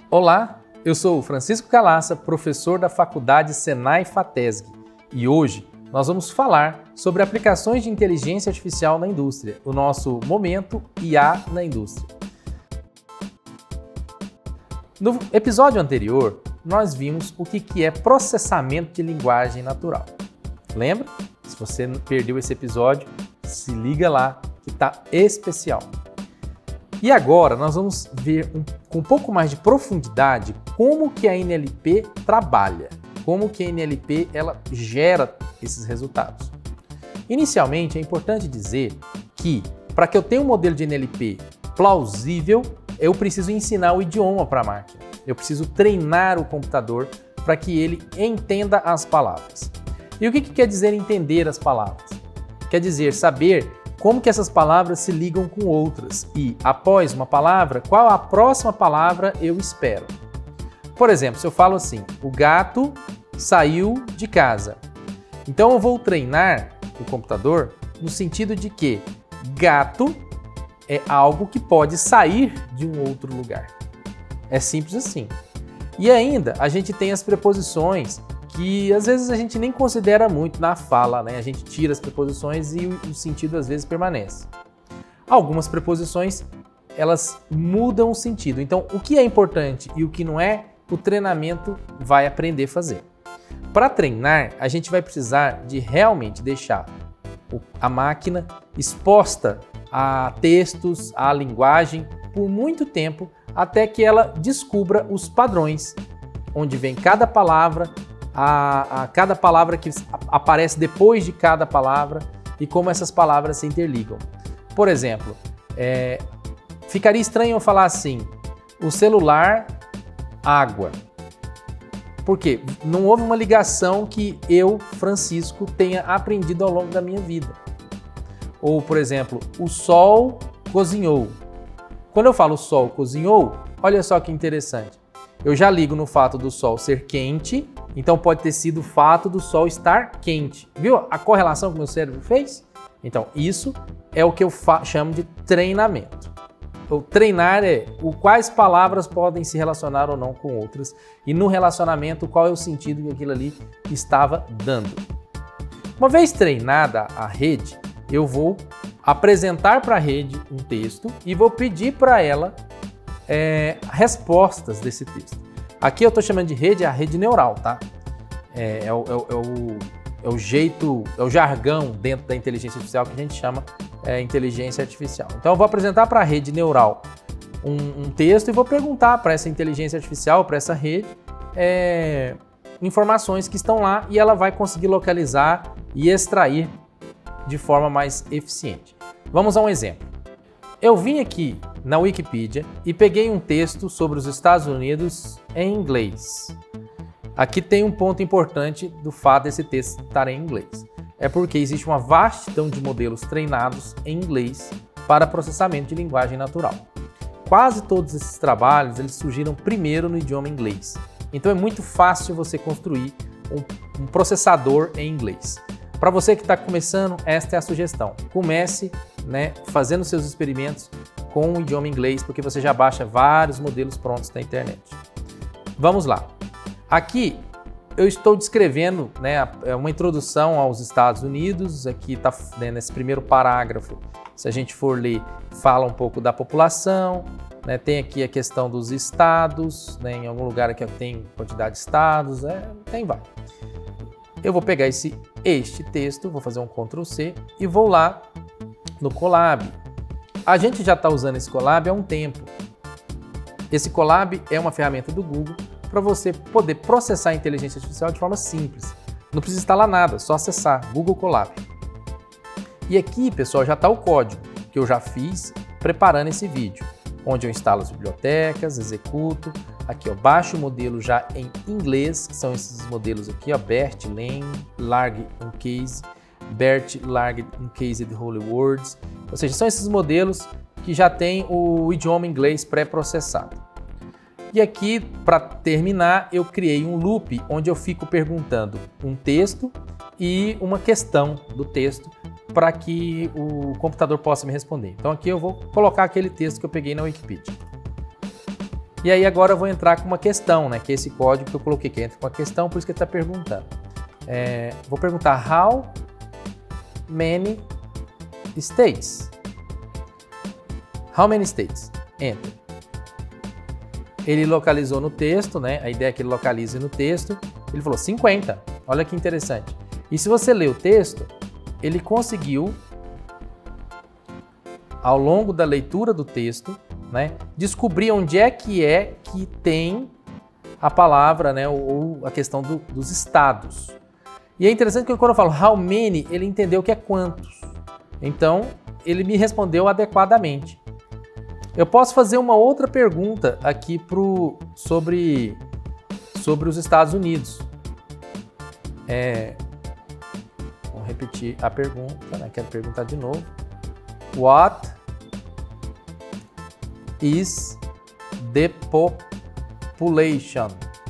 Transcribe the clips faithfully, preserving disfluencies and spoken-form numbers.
Olá, eu sou o Francisco Calaça, professor da Faculdade Senai-FATESG, e hoje nós vamos falar sobre aplicações de inteligência artificial na indústria, o nosso momento I A na indústria. No episódio anterior, nós vimos o que é processamento de linguagem natural. Lembra? Se você perdeu esse episódio, se liga lá que está especial. E agora nós vamos ver um, com um pouco mais de profundidade como que a N L P trabalha, como que a N L P ela gera esses resultados. Inicialmente é importante dizer que para que eu tenha um modelo de N L P plausível, eu preciso ensinar o idioma para a máquina. Eu preciso treinar o computador para que ele entenda as palavras. E o que, que quer dizer entender as palavras? Quer dizer saber como que essas palavras se ligam com outras e, após uma palavra, qual a próxima palavra eu espero. Por exemplo, se eu falo assim, o gato saiu de casa. Então eu vou treinar o computador no sentido de que gato é algo que pode sair de um outro lugar. É simples assim. E ainda a gente tem as preposições que às vezes a gente nem considera muito na fala, né? A gente tira as preposições e o sentido às vezes permanece. Algumas preposições, elas mudam o sentido. Então, o que é importante e o que não é, o treinamento vai aprender a fazer. Para treinar, a gente vai precisar de realmente deixar a máquina exposta a textos, a linguagem, por muito tempo, até que ela descubra os padrões, onde vem cada palavra, A, a cada palavra que aparece depois de cada palavra e como essas palavras se interligam. Por exemplo, é, ficaria estranho eu falar assim, o celular, água. Por quê? Não houve uma ligação que eu, Francisco, tenha aprendido ao longo da minha vida. Ou, por exemplo, o sol cozinhou. Quando eu falo o sol cozinhou, olha só que interessante. Eu já ligo no fato do sol ser quente, então pode ter sido o fato do sol estar quente. Viu a correlação que o meu cérebro fez? Então, isso é o que eu chamo de treinamento. O treinar é o quais palavras podem se relacionar ou não com outras, e no relacionamento, qual é o sentido que aquilo ali estava dando. Uma vez treinada a rede, eu vou apresentar para a rede um texto e vou pedir para ela É, respostas desse texto. Aqui eu estou chamando de rede, é a rede neural, tá? É, é, o, é, o, é, o, é o jeito, é o jargão dentro da inteligência artificial que a gente chama é, inteligência artificial. Então eu vou apresentar para a rede neural um, um texto e vou perguntar para essa inteligência artificial, para essa rede, é, informações que estão lá e ela vai conseguir localizar e extrair de forma mais eficiente. Vamos a um exemplo. Eu vim aqui na Wikipedia e peguei um texto sobre os Estados Unidos em inglês. Aqui tem um ponto importante do fato desse texto estar em inglês. É porque existe uma vastidão de modelos treinados em inglês para processamento de linguagem natural. Quase todos esses trabalhos eles surgiram primeiro no idioma inglês. Então é muito fácil você construir um, um processador em inglês. Para você que está começando, esta é a sugestão. Comece né, fazendo seus experimentos com o idioma inglês, porque você já baixa vários modelos prontos da internet. Vamos lá. Aqui eu estou descrevendo né, uma introdução aos Estados Unidos. Aqui está né, nesse primeiro parágrafo. Se a gente for ler, fala um pouco da população. Né, tem aqui a questão dos estados. Né, em algum lugar aqui tem quantidade de estados. É, tem vai. Eu vou pegar esse, este texto, vou fazer um control C e vou lá no Colab. A gente já está usando esse Colab há um tempo. Esse Colab é uma ferramenta do Google para você poder processar a inteligência artificial de forma simples. Não precisa instalar nada, só acessar Google Colab. E aqui, pessoal, já está o código que eu já fiz preparando esse vídeo, onde eu instalo as bibliotecas, executo. Aqui eu baixo o modelo já em inglês, que são esses modelos aqui, ó, BERT, Lang, Large Uncased, BERT, Large Uncased Whole Words. Ou seja, são esses modelos que já têm o idioma inglês pré-processado. E aqui, para terminar, eu criei um loop onde eu fico perguntando um texto e uma questão do texto para que o computador possa me responder. Então aqui eu vou colocar aquele texto que eu peguei na Wikipedia. E aí agora eu vou entrar com uma questão, né? Que é esse código que eu coloquei que entra com a questão, por isso que ele está perguntando. É, vou perguntar how many states? How many states? Enter. Ele localizou no texto, né? A ideia é que ele localize no texto. Ele falou cinquenta. Olha que interessante. E se você ler o texto, ele conseguiu, ao longo da leitura do texto, né, descobrir onde é que é que tem a palavra, né, ou a questão do, dos estados. E é interessante que quando eu falo how many, ele entendeu que é quantos. Então, ele me respondeu adequadamente. Eu posso fazer uma outra pergunta aqui pro, sobre, sobre os Estados Unidos. É, vamos repetir a pergunta, né? Quero perguntar de novo. What is the population?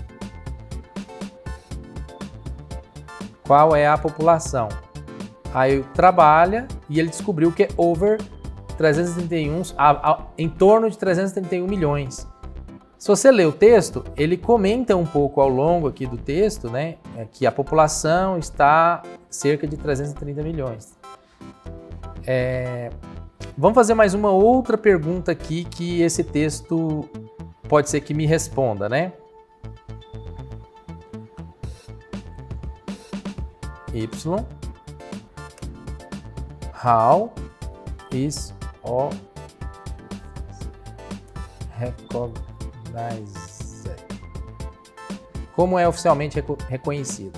Qual é a população? Aí trabalha e ele descobriu que é over trezentos e trinta e um, a, a, em torno de trezentos e trinta e um milhões. Se você ler o texto, ele comenta um pouco ao longo aqui do texto, né, que a população está cerca de trezentos e trinta milhões. É, vamos fazer mais uma outra pergunta aqui que esse texto pode ser que me responda, né? Y. How is all recognized? Como é oficialmente reconhecido?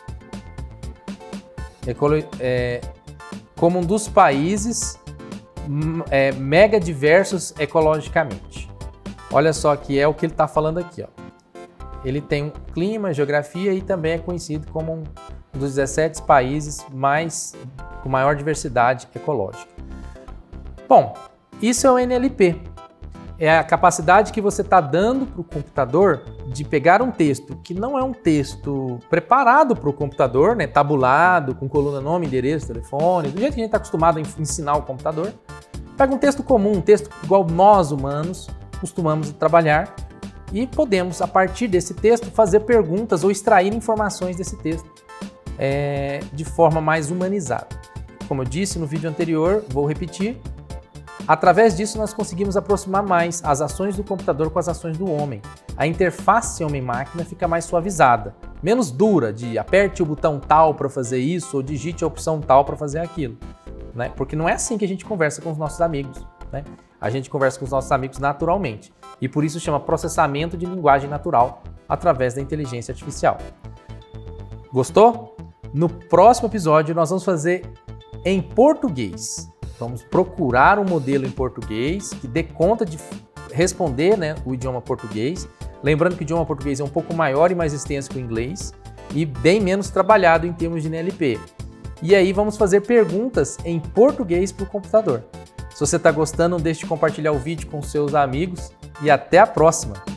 É, como um dos países é, mega diversos ecologicamente. Olha só que é o que ele está falando aqui, ó. Ele tem um clima, geografia e também é conhecido como um dos dezessete países mais, com maior diversidade ecológica. Bom, isso é o N L P. É a capacidade que você está dando para o computador de pegar um texto que não é um texto preparado para o computador, né, tabulado, com coluna nome, endereço, telefone, do jeito que a gente está acostumado a ensinar o computador. Pega um texto comum, um texto igual nós humanos costumamos trabalhar e podemos, a partir desse texto, fazer perguntas ou extrair informações desse texto é, de forma mais humanizada. Como eu disse no vídeo anterior, vou repetir. Através disso, nós conseguimos aproximar mais as ações do computador com as ações do homem. A interface homem-máquina fica mais suavizada, menos dura de aperte o botão tal para fazer isso ou digite a opção tal para fazer aquilo, né? Porque não é assim que a gente conversa com os nossos amigos, né? A gente conversa com os nossos amigos naturalmente e por isso chama processamento de linguagem natural através da inteligência artificial. Gostou? No próximo episódio, nós vamos fazer em português. Vamos procurar um modelo em português que dê conta de responder, né, o idioma português. Lembrando que o idioma português é um pouco maior e mais extenso que o inglês e bem menos trabalhado em termos de N L P. E aí vamos fazer perguntas em português para o computador. Se você está gostando, não deixe de compartilhar o vídeo com seus amigos e até a próxima!